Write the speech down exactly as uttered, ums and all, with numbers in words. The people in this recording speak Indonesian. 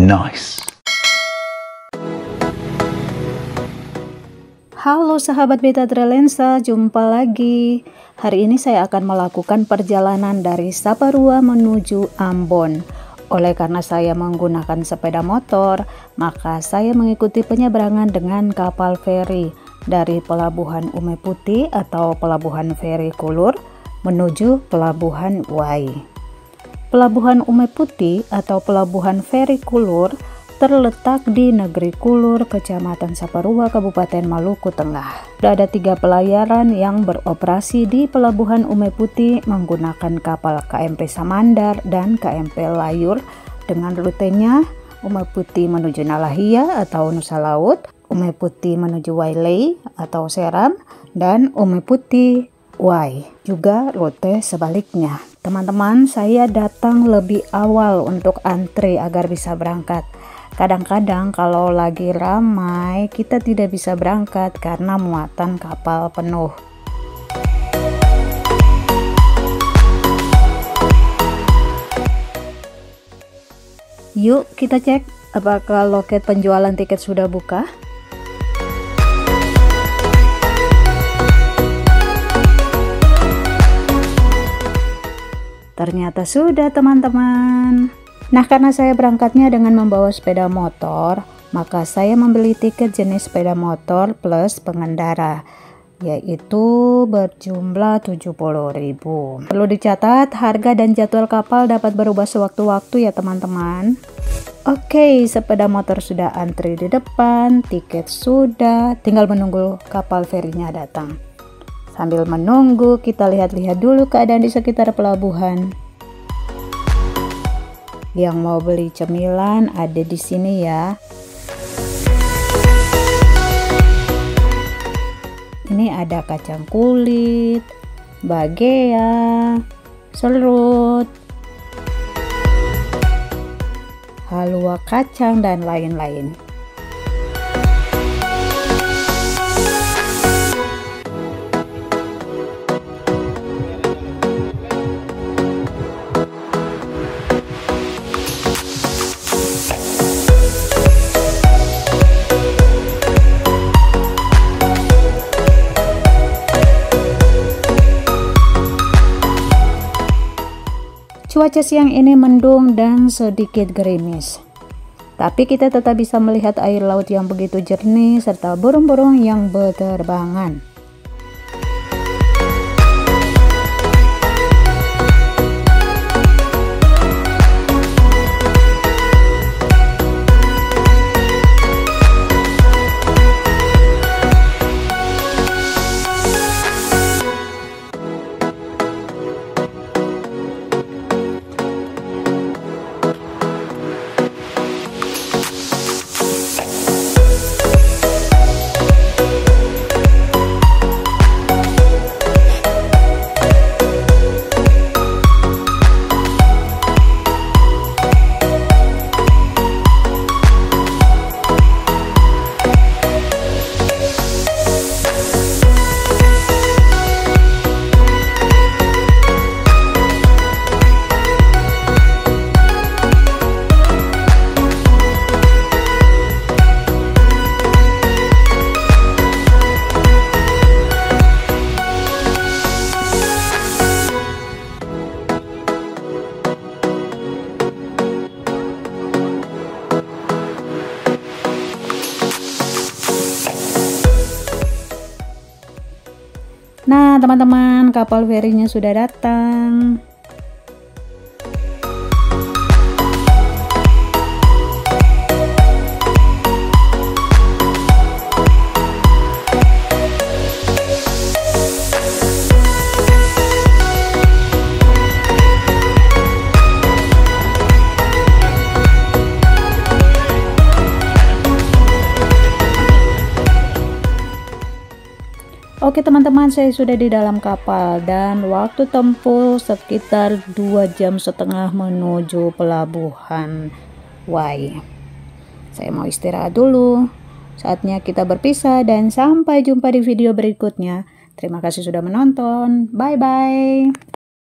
Nice. Halo sahabat Beta Trelensa, jumpa lagi. Hari ini saya akan melakukan perjalanan dari Saparua menuju Ambon. Oleh karena saya menggunakan sepeda motor, maka saya mengikuti penyeberangan dengan kapal feri dari Pelabuhan Ume Putih atau Pelabuhan Feri Kulur menuju Pelabuhan Wai. Pelabuhan Ume Putih atau Pelabuhan Feri Kulur terletak di Negeri Kulur, Kecamatan Saparua, Kabupaten Maluku Tengah. Sudah ada tiga pelayaran yang beroperasi di Pelabuhan Ume Putih menggunakan kapal K M P Samandar dan K M P Layur dengan rutenya Ume Putih menuju Nalahia atau Nusa Laut, Ume Putih menuju Wailei atau Seram, dan Ume Putih Wai, juga rute sebaliknya. Teman-teman, saya datang lebih awal untuk antri agar bisa berangkat. Kadang-kadang kalau lagi ramai kita tidak bisa berangkat karena muatan kapal penuh. Yuk kita cek apakah loket penjualan tiket sudah buka. Ternyata sudah, teman-teman. Nah, karena saya berangkatnya dengan membawa sepeda motor, maka saya membeli tiket jenis sepeda motor plus pengendara, yaitu berjumlah tujuh puluh ribu. Perlu dicatat, harga dan jadwal kapal dapat berubah sewaktu-waktu ya teman-teman. Oke, sepeda motor sudah antri di depan, tiket sudah, tinggal menunggu kapal ferinya datang. Sambil menunggu, kita lihat-lihat dulu keadaan di sekitar pelabuhan. Yang mau beli cemilan ada di sini ya. Ini ada kacang kulit, bagea, serut, halua kacang, dan lain-lain. Cuaca siang ini mendung dan sedikit gerimis, tapi kita tetap bisa melihat air laut yang begitu jernih serta burung-burung yang berterbangan. Nah teman-teman, kapal ferinya sudah datang. Oke teman-teman, saya sudah di dalam kapal dan waktu tempuh sekitar dua jam setengah menuju pelabuhan Wai. Saya mau istirahat dulu. Saatnya kita berpisah dan sampai jumpa di video berikutnya. Terima kasih sudah menonton. Bye bye.